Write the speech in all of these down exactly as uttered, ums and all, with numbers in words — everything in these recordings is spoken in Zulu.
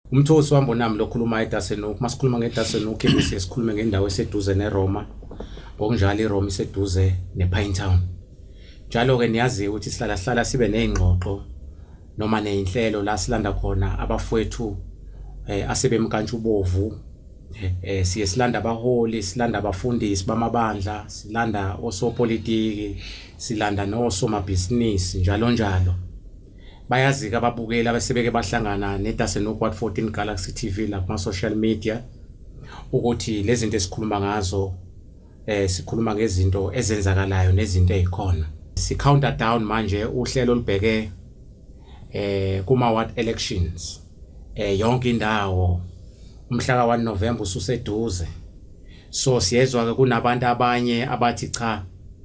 Umthosi wami nami lokhuluma eDassenhoek masikhuluma ngeDassenhoek bese sikhulume ngendawo eseduze neRoma okunjalo iRoma iseduze nePinetown. Njalo ke niyazi ukuthi sihlala sihlala sibe nezingxoxo noma nezinhlelo la silanda khona abafowethu eh asebemkantsha ubovu eh siye silanda abaholi silanda abafundisi bamabandla silanda osopolitiki silanda nosomabhizinisi njalo njalo. Bayazi ka babukela besebeke bahlangana neDassenhoek fourteen Galaxy T V la kuma social media ukuthi lezi zinto esikhuluma ngazo eh sikhuluma ngezinto ezenzakalayo nezinto ezikhona. Si counter down manje uhlelo olubheke eh kuma ward elections eh yonke indawo umhla ka one November ususeduze. So siyezwa ke kunabantu abanye abathi cha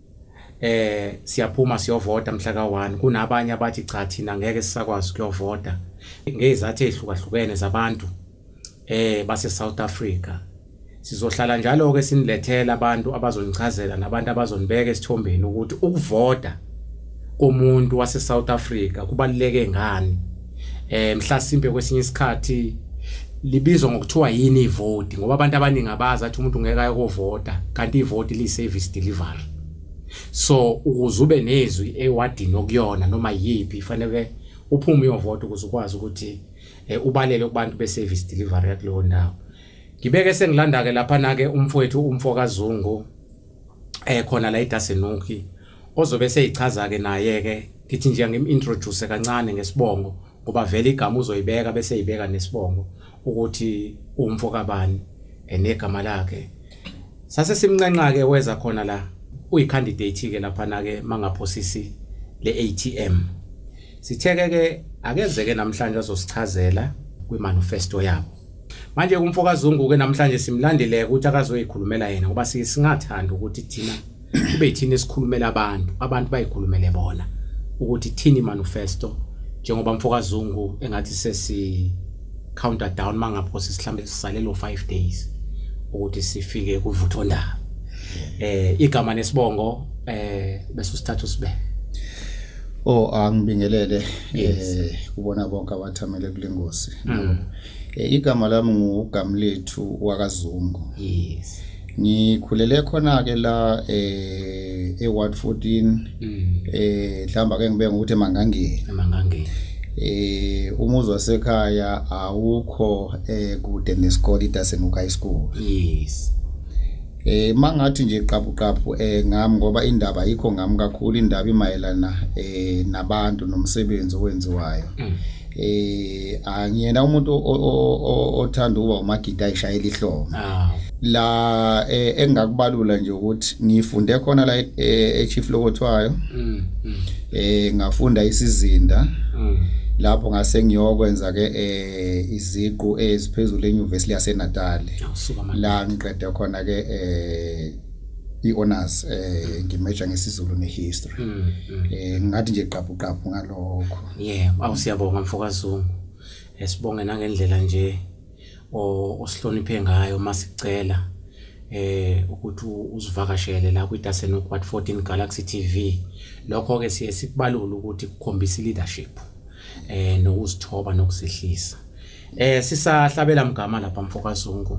eh siyaphuma siyovota mhla ka one kunabanye abathi cha thina ngeke sisakwazi ukuyovota ngezathu ezihlukahlukene zabantu eh base South Africa. Sizohlala njalo ke sinilethela abantu abazonichazela nabantu abazonibeka esithombeni ukuthi ukuvota komuntu wase South Africa kubaluleke ngani. Eh mhlasimbe kwesinye isikhathi libizwa ngokuthiwa yini ivote ngoba abantu abaningi abaza athi umuntu ngeke ayovota kanti ivote li service delivery. So ukuzube nezwi ewadini okuyona noma yipi ifanele uphume uyovota ukuze ukwazi ukuthi ubalele kubantu be service delivery yakuleyo ndawo. Ngibeke sengilanda ke lapha na ke umfowethu umfoka Zungu eh khona la eDassenhoek ozobe seyichaza ke naye ke ngithi nje ngimintroduce kancane ngesibongo ngoba vele igama uzoyibeka bese yibeka nesibongo ukuthi umfoka bani enegama lakhe. Sase simncanca ke weza khona la uyicandidate ke lapha na ke mangaphosisi le A T M. Sitheke ke akezeke namhlanje azosichazela kwimanifesto yabo. Manje umfoka Zungu ke namhlanje simlandile ukuthi akazoyikhulumela yena ngoba singathanda ukuthi thina kube thina esikhulumela abantu abantu bayikhulumele bona ukuthi thini manifesto njengoba umfoka Zungu engathi sesi counter down mangaphosisi mhlambe sisalelo five days ukuthi sifike kuvutho ndaba. Eh igama nesibongo eh bese usithatha usibe. Oh angibingelele eh kubona bonke abathamele kulengosi. Eh igama lami ngugama lethu wakaZungu. Yes. Ngikhulele khona ke la eh e ward fourteen eh mhlamba ke ngibeka ukuthi emangangeni. Emangangeni. Eh umuzi wasekhaya awukho eh kude nesikole iDassenhoek High School. Yes. Eh mangathi nje qabu qabu eh ngami ngoba indaba ayikho ngami kakhulu indaba imayelana eh nabantu nomsebenzi owenziwayo. Eh angiyena umuntu othanda ukuba umagida ayishayela ihlobo. La eh engakubalula nje ukuthi ngifunde khona la e Chief Lokothwayo. Eh ngafunda isizinda. Lapho ngase ngiyokwenza ke eh iziqu eziphezulu eUniversity yaseNatal. La ngiqede khona ke eh iHonors eh ngimajor ngesizulu nehistory. Eh ngathi nje qabu qabu ngalokho. Yeah, awusiyabonga mfoka Zungu. Esibonge nangendlela nje osihloniphe ngayo masicela eh ukuthi uzivakashele la kwiDassenhoek fourteen Galaxy T V. Lokho ke siye sikubalula ukuthi kukhombisa leadership eh nokuzithoba nokusehlisa. Eh sisahlabela mgama lapha mfoka Zungu.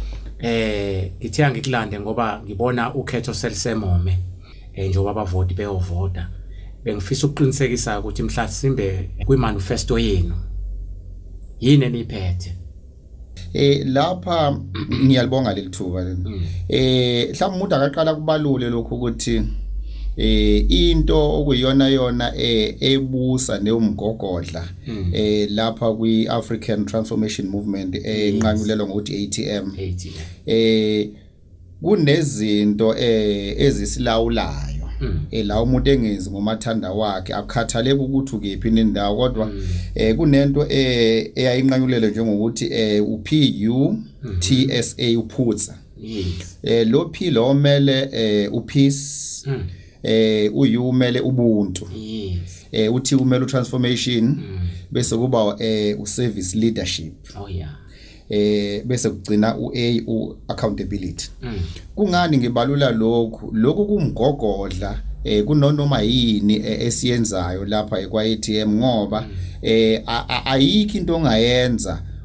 Eh ngithe ngikulande ngoba ngibona ukhetho selisemome eh njengoba abavoti beyovota. Bengifisa ukuqinisekisa ukuthi mhlasimbe kwimanifesto yenu yini eniphethe. Eh lapha ngiyalibonga lelithuba leli. Eh mhlawumbe umuntu akaqala kubalule lokho ukuthi eh into okuyona yona eh ebusa neumgogodla eh lapha kwi African Transformation Movement enqanyulelwa ngokuthi A T M. Eh kunezinto eh ezisilawulayo eh la umuntu engenzi ngomathanda wakhe akukhathaleke ukuthi ukephi nendawo kodwa eh kunento eh eyayinqanyulelwe njengokuthi eh u P U T S A uphutsa. Eh lo P lo mele eh u peace eh uyumele ubuntu. Eh uthi umele transformation bese kuba eh u service leadership. Oh yeah. Eh bese kugcina u A u accountability. Kungani ngibalula lokhu lokhu kumgogodla eh kunonoma yini esiyenzayo lapha ekwa A T M ngoba eh ayikho into ongayenza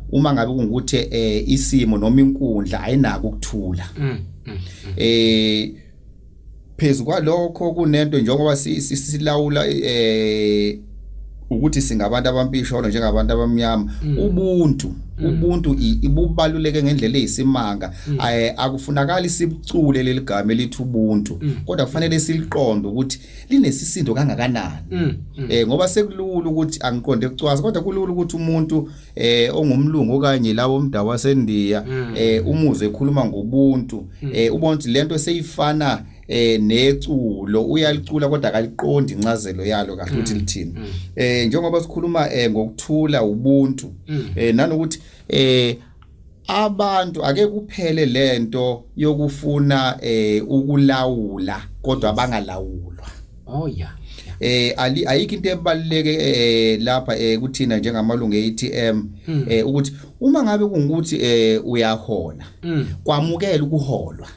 uma ngabe kungukuthi eh isimo noma inkundla ayinako ukuthula eh phezukwa lokho kunento njengoba silawula eh ukuthi singabantu abampisholo njengabantu abamnyama ubuntu ubuntu ibubaluleke ngendlela eyisimanga akufunakala isibucule leligama elithi ubuntu kodwa kufanele siliqonde ukuthi linesisindo kangakanani eh ngoba sekulula ukuthi angiqonde kucwaza kodwa kulula ukuthi umuntu eh ongumlungu okanye lawo umdawu waseNdiya eh umuzwe ekhuluma ngobuntu eh ubona ukuthi lento seyifana eh neculo uyalicula kodwa akaliqondi incazelo yalo kahle ukuthi lithini eh njengoba sikhuluma eh ngokuthula ubuntu eh nanokuthi eh abantu ake kuphele lento yokufuna eh ukulawula kodwa abangalawulwa oh yeah eh ali ayikho into ebaluleke eh lapha eh kuthina njengamalungu e-A T M eh ukuthi uma ngabe kungukuthi eh uyahola kwamukela ukuholwa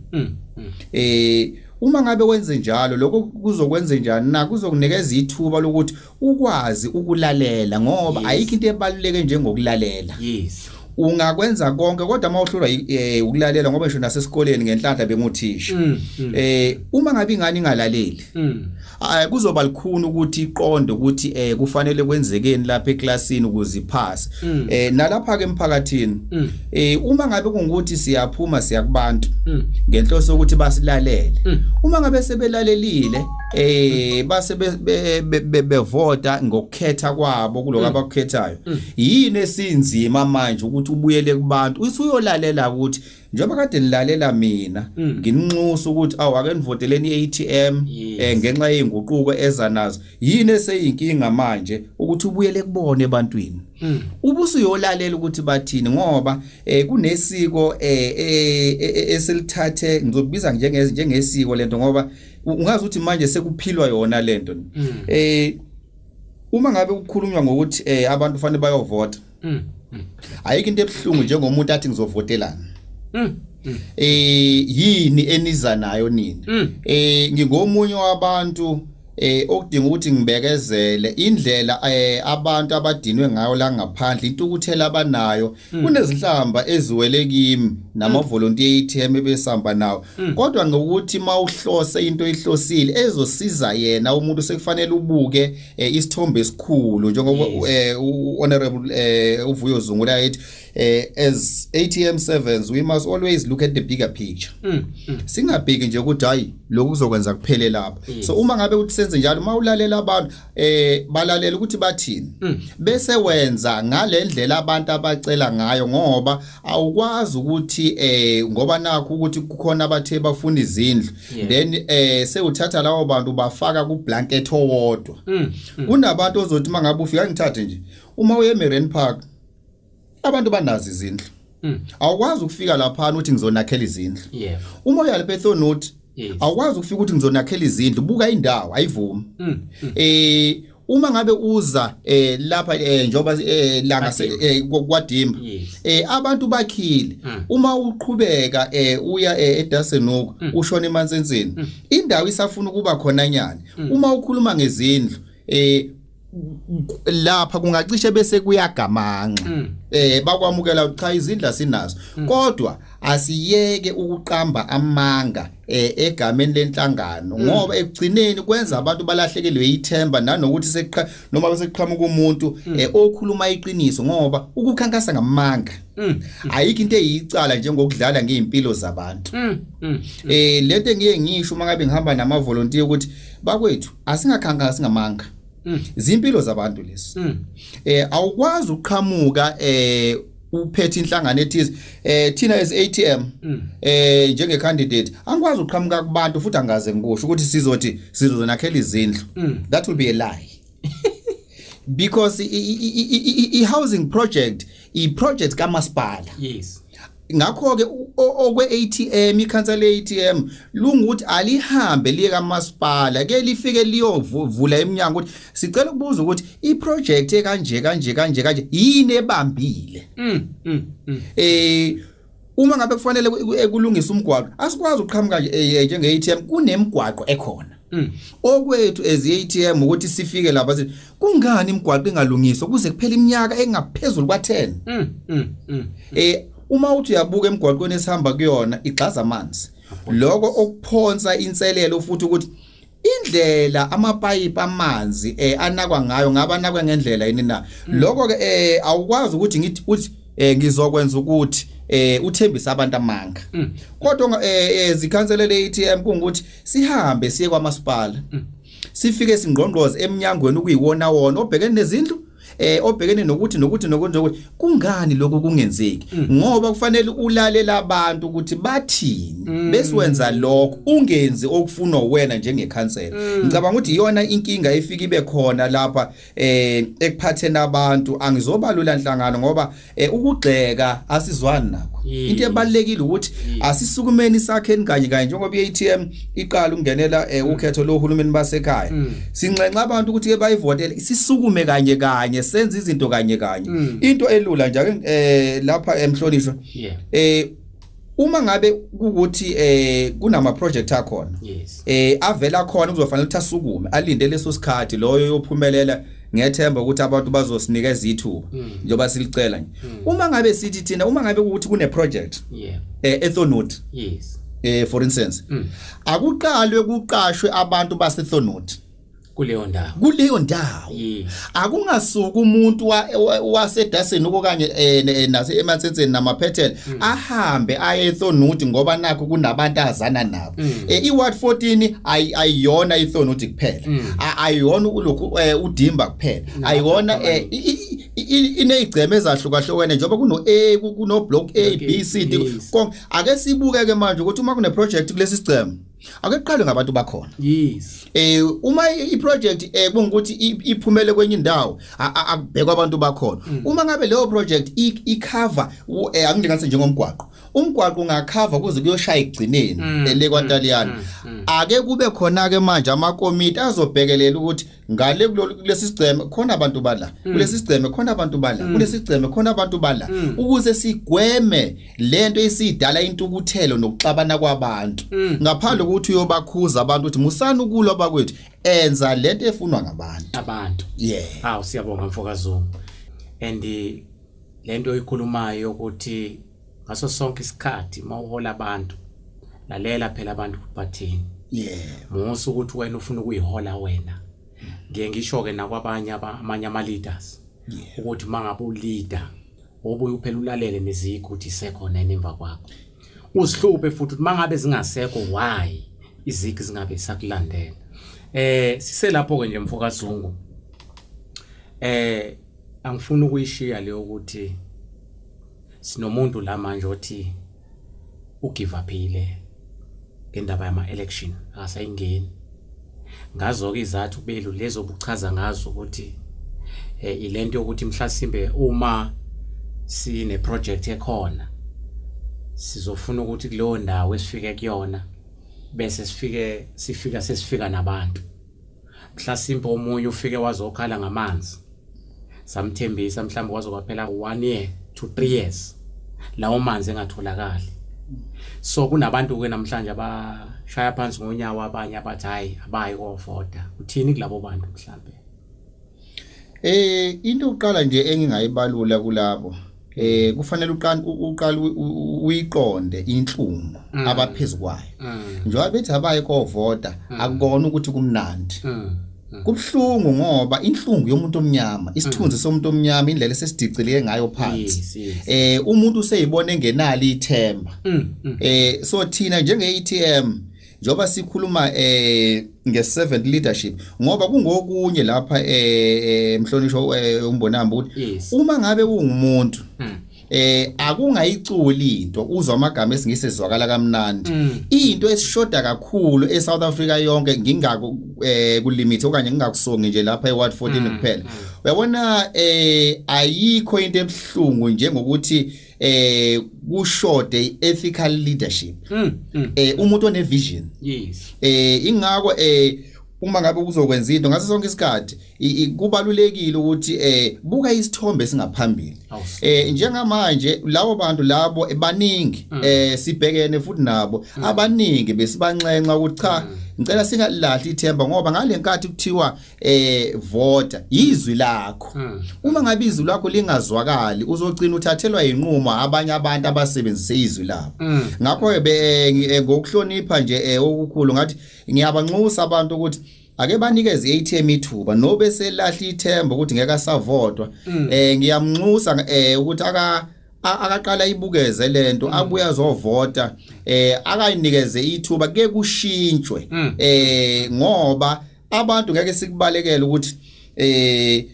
eh uma ngabe wenze njalo lokho kuzokwenza njani na kuzokunikeza ithuba lokuthi ukwazi ukulalela ngoba ayikho into ebaluleke njengokulalela yes ungakwenza konke kodwa mawuhlulwa ukulalela ngoba ngisho nasesikoleni ngenhlanhla benguthisha eh uma ngabe ingane ingalaleli ay kuzoba likhuni ukuthi iqonde ukuthi eh kufanele kwenzekeni lapha eclassini ukuze ipass eh nalapha ke emphakathini eh uma ngabe kungukuthi siyaphuma siya kubantu ngenhloso ukuthi basilalele uma ngabe sebelalelile eh base bevota ngokukhetha kwabo kuloko abakukhethayo yini esinzima manje ukuthi ubuyele kubantu usuyolalela ukuthi njengoba kade nilalela mina nginxusa ukuthi awu ake nivoteleni i-A T M eh ngenxa yezinguquko eza nazo yini eseyinkinga manje ukuthi ubuyele kubone ebantwini ubusuyolalela ukuthi bathini ngoba eh kunesiko eh esilithathe ngizobiza njengezi njengesiko lento ngoba ungazi ukuthi manje sekuphilwa yona lento eh uma ngabe ukukhulunywa ngokuthi eh abantu fanele bayovota ayikho into ebhlungu njengomuntu athi ngizovotelana eh yini eniza nayo nini eh ngingomunye wabantu eh okudinga ukuthi ngibekezele indlela eh abantu abadinwe ngayo la ngaphandle into ukuthela abanayo kunezihlamba eziwele kimi nama volunteer A T M ebesamba nawo kodwa ngokuthi mawuhlose into ihlosile ezosiza yena umuntu sekufanele ubuke isithombe esikhulu njengoba honorable uvuyo Zungu la ethi as A T M sevens we must always look at the bigger picture singabheki nje ukuthi hayi lokhu kuzokwenza kuphele lapha so uma ngabe uthi senze njalo mawulalela abantu eh balalela ukuthi bathini bese wenza ngalendlela abantu abacela ngayo ngoba awukwazi ukuthi eh ngoba nakho ukuthi kukhona abathe bafuna izindlu then eh sewuthatha lawo bantu bafaka ku blanket owodwa kunabantu ozothi mangabe ufika ngithathe nje uma uye eMarine Park abantu banazi izindlu awukwazi ukufika lapha uthi ngizonakhela izindlu uma uya lapha eThonut awukwazi ukufika ukuthi ngizonakhela izindlu buka indawo ayivumi eh uma ngabe uza eh lapha eh njoba eh langa kwadimba eh abantu bakhile uma uqhubeka eh uya eDassenhoek ushona eMansensini indawo isafuna ukuba khona nyane uma ukhuluma ngezindlu eh lapha kungacishe bese kuyagamanxa eh bakwamukela cha izindla sinazo kodwa asiyeke ukuqamba amanga eh egameni lenhlangano ngoba ekugcineni kwenza abantu balahlekelwe ithemba nanokuthi seqha noma beseqhamuka umuntu okhuluma iqiniso ngoba ukukhankasa ngamanga ayikho into eyicala njengokudlala ngeimpilo zabantu eh lento engiye ngisho mangabe ngihamba nama volunteer ukuthi bakwethu asingakhankasi ngamanga zimpilo zabantu lesi eh awukwazi uqhamuka eh uphethe inhlangano ethize eh thina as A T M eh njenge candidate angikwazi uqhamuka kubantu futhi angaze ngikusho ukuthi sizothi sizonakhela izindlu that will be a lie because i housing project i project kamasipala yes ngakho ke okwe A T M ikhansela A T M lunguthi alihambe liye kamasipala ke lifike liyovula eminyango ukuthi sicela ukubuza ukuthi i project ekanje kanje kanje kanje yini ebambile eh uma ngabe kufanele ekulungisa umgwaqo asikwazi uqhamuka njenge A T M kunemigwaqo ekhona okwethu as A T M ukuthi sifike lapha sithi kungani imigwaqo engalungiswa kuze kuphele iminyaka engaphezulu kwa ten eh uma uthi uyabuka emgwaqweni esihamba kuyona igxaza amanzi lokho okuphonsa inselelo futhi ukuthi indlela amapayipi amanzi eh anakwa ngayo ngaba nakwa ngendlela yini na lokho ke eh awukwazi ukuthi ngithi uthi eh ngizokwenza ukuthi eh uthembisa abantu amanga kodwa eh zikhanselele A T M kungukuthi sihambe siye kwamasipala sifike singqongqoze eminyangweni ukuyiwona wona obhekene nezindlu eh obhekene nokuthi nokuthi nokuthi kungani lokho kungenzeki ngoba kufanele ulalela abantu ukuthi bathini bese wenza lokho ungenzi okufuna wena njengekhansela ngicabanga ukuthi iyona inkinga efika ibe khona lapha eh ekuphatheni abantu angizobalula inhlangano ngoba ukugxeka asizwani nakho into ebalekile ukuthi asisukumeni sakheni kanye kanye njengoba i-A T M iqala ukungenela ukhetho lohulumeni basekhaya sinxenxa abantu ukuthi ke bayivotele sisukume kanye kanye senze izinto kanye kanye into elula nje eh lapha emhlonishwa eh uma ngabe ukuthi eh kunama project akhona eh avela khona kuzofanele ukuthi asukume alinde leso sikhathi loyo yophumelela ngethemba ukuthi abantu bazosinikeza ithuba njoba silicela nje uma ngabe sithi thina uma ngabe ukuthi kune project eh eThonoti yes eh for instance akuqalwe kuqashwe abantu baseThonoti kuleyo ndawo kuleyo ndawo akungasuka umuntu wase Dassenhoek okanye nase ematsetseni namaphethela ahambe aye eThonoti ngoba nakho kunabantu azana nabo iward fourteen ayiyona iThonoti kuphela ayiyona ulokhu udimba kuphela ayiyona inezigceme ezahlukahlukene njengoba kuno A kuno block A B C D ake sibuke ke manje ukuthi uma kune project kulesi sigceme akeqalwe ngabantu bakhona yes eh uma i project eh kungukuthi iphumele kwenye indawo akubhekwa abantu bakhona uma ngabe leyo project i cover angilinganise njengomgwaqo umgwaqo ungakhava kuze kuyoshaya igcineni ele kwaNtaliyana ake kube khona ke manje amakomiti azobhekelela ukuthi ngale kulesi sigceme khona abantu bala kulesi sigceme khona abantu bala kulesi sigceme khona abantu bala ukuze sigweme lento esidala intukuthelo nokuxabana kwabantu ngaphandle ukuthi uyobakhuza abantu ukuthi musana ukulwa bakwethu enza lento efunwa ngabantu abantu yeah hawu siyabonga mfokaZungu and lento ikhulumayo ukuthi ngaso sonke isikhathi mawuhola abantu lalela phela abantu bathini yeah musu ukuthi wena ufuna ukuyihola wena ngiye ngisho ke nakwabanye abanye ama leaders ukuthi mangabe u leader obuye uphela ulalele nezikho ukuthi isekhona enemva kwakho usihluphe futhi ukuthi mangabe zingasekho why izikho zingabe sakulandela eh siselapho ke nje mfokaZungu eh angifuni ukuyishiya leyo ukuthi sinomuntu la manje othi ugive upile ngendaba yama election akasayingeni ngazo ke izathu belu lezo buchaza ngazo ukuthi eh ilento yokuthi mhlasimbe uma sine project ekhona sizofuna ukuthi kuleyo ndawo esifike kuyona bese sifike sifika sesifika nabantu mhlasimbe omunye ufike wazokhala ngamanzi samthembisa mhlawumbe wazokuphela one year to three years lawo manzi engatholakali so kunabantu ke namhlanje abashaya phansi ngonyawo abanye abathi hayi abayi kuvota uthini kulabo bantu mhlambe eh into uqala nje engingayibalula kulabo eh kufanele uqala uqala uyiqonde inhlungu abaphezukwayo njengoba bethi abayi kuvota akukona ukuthi kumnandi kubhlungu ngoba inhlungu yomuntu omnyama isithunzi somuntu omnyama indlela esesidicileke ngayo phansi eh umuntu useyibona engenali ithemba eh so thina njenge A T M njoba sikhuluma eh nge seventh leadership ngoba kungokunye lapha eh mhlonisho umbonamba ukuthi uma ngabe ungumuntu eh akungayiculi into uzwa amagama esingisezwakala kamnandi into esishoda kakhulu eSouth Africa yonke ngingako kulimit okanye ngingakusongi nje lapha eWard fourteen kuphela uyabona eh ayikho into ebhlungu njengokuthi eh kushode ethical leadership eh umuntu one vision yes eh ingako eh uma ngabe uzokwenza into ngaso sonke isikhathi kubalulekile ukuthi eh buka isithombe singaphambili eh njengamanje lawo bantu labo ebaningi eh sibhekene futhi nabo abaningi besibanxenxa ukuthi cha ngicela singalahli ithemba ngoba ngalenkathi kuthiwa eh voter izwi lakho uma ngabe izwi lakho lingazwakali uzogcina uthathelwa inquma abanye abantu abasebenzise izwi labo ngakho ngokuhlonipha nje okukhulu ngathi ngiyabanxusa abantu ukuthi ake banikeze i-A T M ithuba nobe selahla ithemba ukuthi ngeke asavotwa eh ngiyamnxusa eh ukuthi aka akaqala ibukeze lento abuya azovota eh akayinikeze ithuba ke kushintshwe eh ngoba abantu ngeke sikubalekela ukuthi eh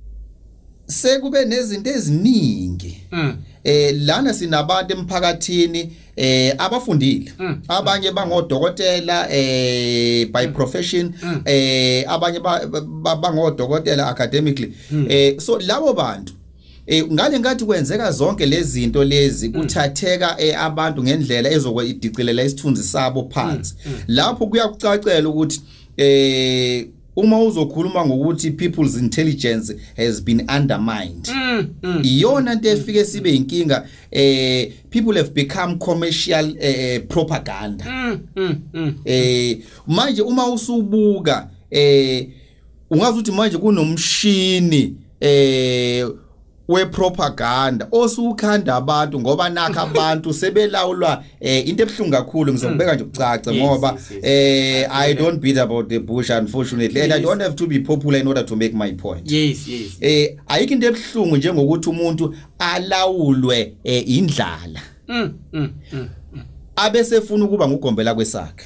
sekube nezinto eziningi eh lana sinabantu emphakathini eh abafundile abanye bangodokotela eh by profession eh abanye bangodokotela academically eh so labo bantu eh ngale ngathi kwenzeka zonke lezi zinto lezi kuthatheka abantu ngendlela ezokudicilela isithunzi sabo phansi lapho kuyakucacela ukuthi eh uma uzokhuluma ngokuthi people's intelligence has been undermined iyona into efike sibe inkinga eh people have become commercial eh, propaganda eh manje uma usubuka eh ungazi ukuthi manje kunomshini eh we propaganda osukhanda abantu ngoba nakho abantu sebelawulwa eh into ebhlungu kakhulu ngizokubeka nje ucace ngoba eh I don't beat about the bush unfortunately and I don't have to be popular in order to make my point. Yes yes eh ayikho into ebhlungu njengokuthi umuntu alawulwe indlala mm abesefuna ukuba ngugombela kwesakhe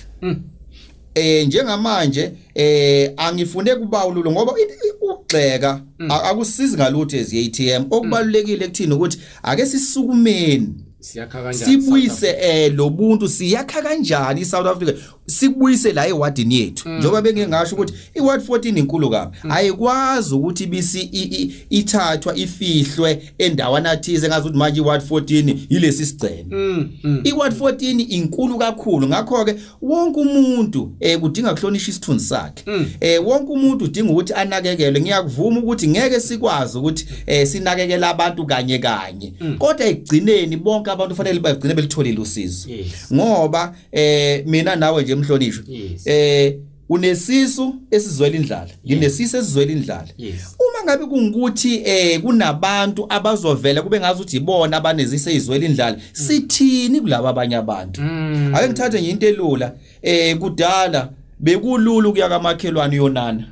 eh njengamanje eh angifune kubawululo ngoba ukugxeka akusizi ngalutho ezi A T M okubalulekile kuthina ukuthi ake sisukumeni siyakha kanjani sibuyise eh lobuntu siyakha kanjani iSouth Africa sikubuyise la ewadini yethu njengoba bengingasho ukuthi iward fourteen inkulu kabi ayikwazi ukuthi bisi ithathwa ifihlwe endawana thize ngazi ukuthi manje iward fourteen yilesi sigcene iward fourteen inkulu kakhulu ngakho ke wonke umuntu eh kudinga kuhlonisha isithunzi sakhe eh wonke umuntu udinga ukuthi anakekelwe ngiyakuvuma ukuthi ngeke sikwazi ukuthi eh sinakekela abantu kanye kanye kodwa ekugcineni bonke abantu fanele bagcine belitholile usizo ngoba eh mina nawe nje emhlonishwa eh unesisu esizwela indlala nginesisu esizwela indlala uma ngabe kungukuthi eh kunabantu abazovela kube ngazi ukuthi ibona abanezise izwela indlala sithini kulabo abanye abantu ake ngithathe nje into elula eh kudala bekulula ukuya kamakhelwane yonana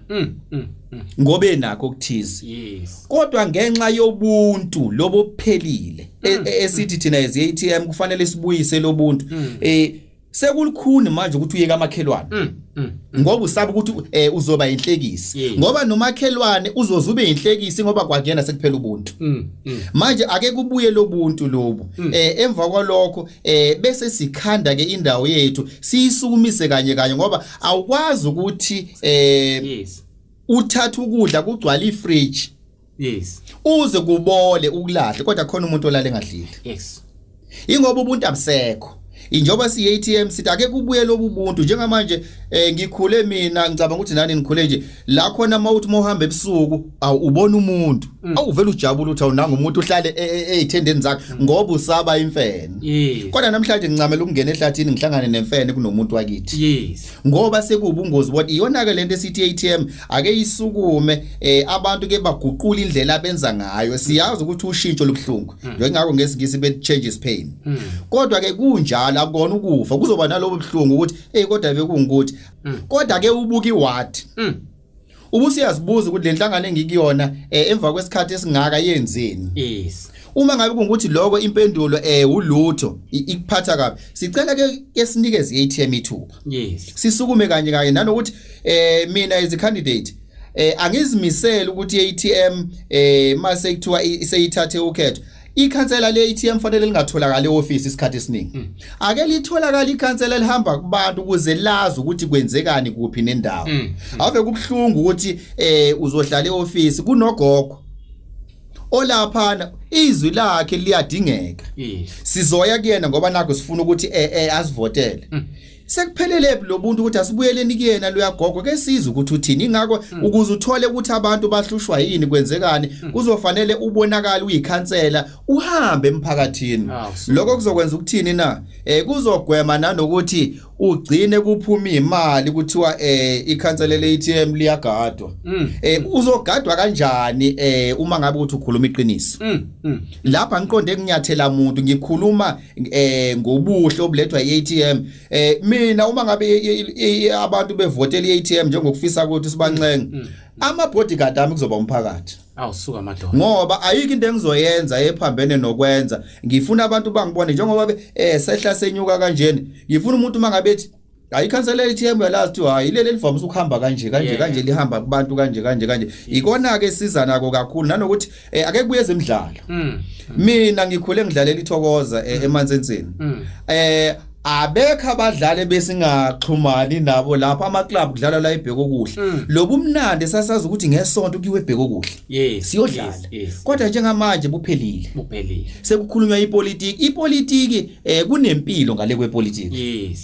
ngobe nakho ukuthiza kodwa ngenxa yobuntu lobo phelile esithi thina ezi A T M kufanele sibuyise lobuntu eh sekulukhuni manje ukuthi uye kamakhelwane ngoba usaba ukuthi uzoba inhlekisi ngoba nomakhelwane uzozube inhlekisi ngoba kwakuyena sekuphela ubuntu manje ake kubuye lobuntu lobo eh emva kwalokho eh bese sikhanda ke indawo yethu siyisukumise kanye kanye ngoba awukwazi ukuthi eh uthatha ukudla kugcwala ifridge yes uze kubole ukulahle kodwa khona umuntu olale ngadlile yes ingoba ubuntu abusekho injoba si A T M sithi ake kubuye lobubuntu njengamanje eh ngikhule mina ngicabanga ukuthi nani ngikhule nje la khona mawuthi mohamba ebusuku awubona umuntu awuvela ujabula uthi awunanga umuntu uhlale ezithendeni zakhe ngoba usaba imfene kodwa namhlanje ngicamela ukungena ehlathini ngihlangane nemfene kunomuntu wakithi yes ngoba sekubungozi bodwa iyona ke lento esithi A T M ake isukume eh abantu ke baguqula indlela abenza ngayo siyazi ukuthi ushintsho lobhlungu ngakho ngesingisi be changes pain kodwa ke kunjalo akubona ukufa kuzoba nalobo buhlungu ukuthi hey kodwa bekungukuthi kodwa ke ubuka iward ubusiyazibuza ukuthi lenhlangano engikuyona emva kwesikhathi esingaka yenzeni yes uma ngabe kungukuthi lokho impendulo eh ulutho ikuphatha kabi sicela ke esinikeze i-A T M ithuba yes sisukume kanye kanye nanokuthi eh mina as a candidate eh angizimisela ukuthi i-A T M eh mase kuthiwa iseyithathe ukhetho ikhansela le A T M fanele lingatholakala eoffice isikhathi esiningi ake litholakala ikhansela lihamba kubantu ukuze lazi ukuthi kwenzekani kuphi nendawo ave kubhlungu ukuthi eh uzohlala eoffice kunogogo olaphana izwi lakhe liyadingeka sizoya kuyena ngoba nakho sifuna ukuthi eh asivotele sekuphelele lobuntu ukuthi asibuyeleni kuyena luyagogo ke sizwe ukuthi uthini ingakho ukuze uthole ukuthi abantu bahlushwa yini kwenzekani kuzofanele ubonakala uyikhansela uhambe emphakathini lokho kuzokwenza ukuthini na eh kuzogwema nanokuthi ugcine kuphuma imali kuthiwa eh ikhansela le A T M liyagadwa eh uzogadwa kanjani eh uma ngabe uthi ukhuluma iqiniso lapha ngiqonde kunyathela umuntu ngikhuluma eh ngobuhle obulethwa i A T M eh mina uma ngabe abantu bevotela i A T M njengokufisa ukuthi sibanxenge ama bodyguard ami kuzoba umphakathi awusuka madoda ngoba ayike into engizoyenza ephambene nokwenza ngifuna abantu bangibone njengoba eh sehla senyuka kanjeni ngifuna umuntu mangabethi ayikhansela I A T M yalazi ukuthi hayi leli livamise ukuhamba kanje kanje kanje lihamba kubantu kanje kanje kanje ikona ke siza nako kakhulu nanokuthi ake kubuye ezemidlalo mina ngikhule ngidlalela ithokoza eMansensini eh abekho abadlali besingaxhumani nabo lapha ama club kudlala la ibheke okuhle lobumnandi sasazi ukuthi ngesonto kuyiwe ibheke okuhle siyodlala kodwa njengamanje buphelile buphelile sekukhulunywa ipolitiki ipolitiki eh kunempilo ngale kwepolitiki yes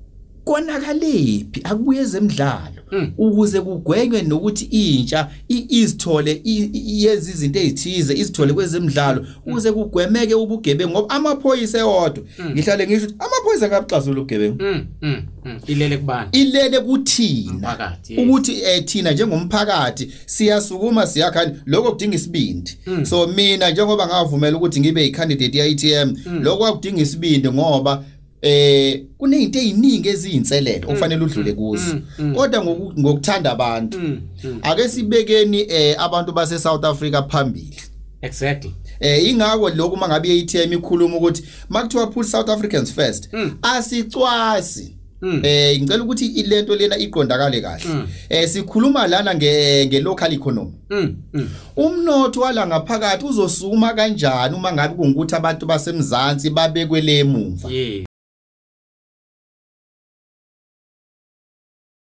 konakalephi akubuye ezemidlalo ukuze kugwenywe nokuthi intsha izithole yezi izinto ezithize izithole kwezemidlalo ukuze kugwemeke ubugebengu ngoba amaphoyisa ewodwa ngihlale ngisho amaphoyisa akabuxazula ubugebengu ilele kubani ilele kuthina ukuthi eh thina njengomphakathi siyasukuma siyakhani lokho kudinga isibindi so mina njengoba ngavumela ukuthi ngibe yicandidate ye A T M lokho kudinga isibindi ngoba eh kunezinto eziningi eziyinselelo ofanele udlule kuzo kodwa ngokuthanda abantu ake sibekeni eh abantu base South Africa phambili exactly eh ingakho lokho mangabe i A T M ikhuluma ukuthi makuthiwa put South Africans first asicwasi eh ngicela ukuthi ilento lena iqondakale kahle eh sikhuluma lana nge nge local economy umnotho wala ngaphakathi uzosuma kanjani uma ngabe kungukuthi abantu basemzansi babekwele emuva